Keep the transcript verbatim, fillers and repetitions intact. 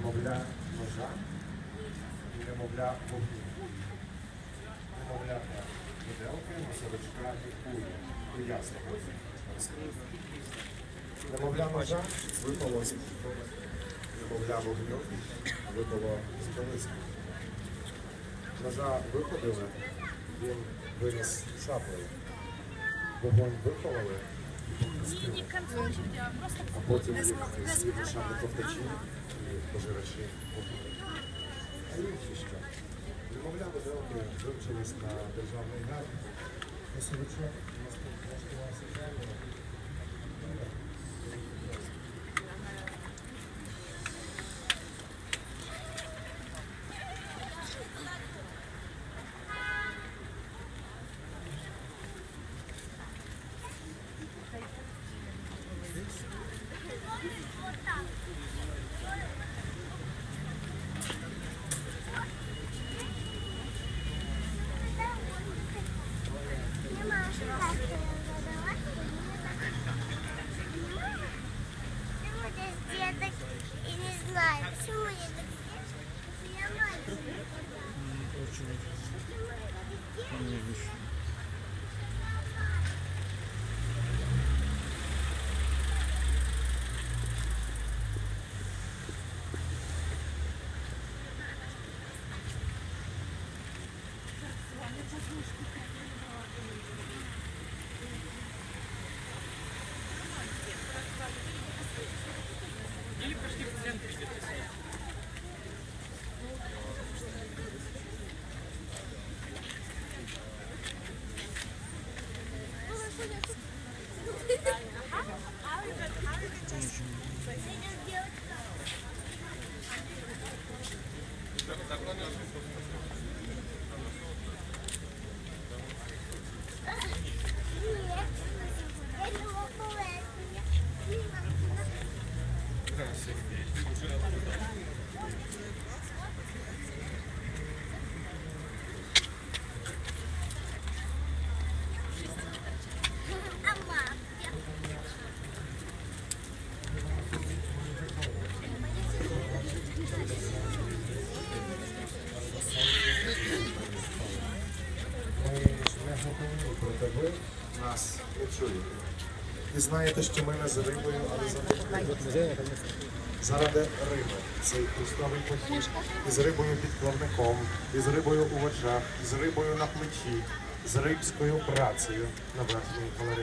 немовля ножа і немовля вогню. Немовлята виделки, носовичка і кулі. Ясно. Немовля ножа випало з немовля вогню, випало з колиски. Ножа виходили, він виніс шаблею. Вогонь випалили і пустили. А потім їх свій шабли ковтачі і пожирачі вогню. А інші що? Немовля виделки вивчились на державний гард. Носовичок влаштувався правильно. И не знаю, почему я так делаю. Я мальчик. Или пошли в центр где-то. Проте ви нас не чуєте. І знаєте, що ми не за рибою, але за рибою. Заради риби цей христовий похід із рибою під плавником, із рибою у очах, з рибою на плечі, з рибською працею на верхній галереї.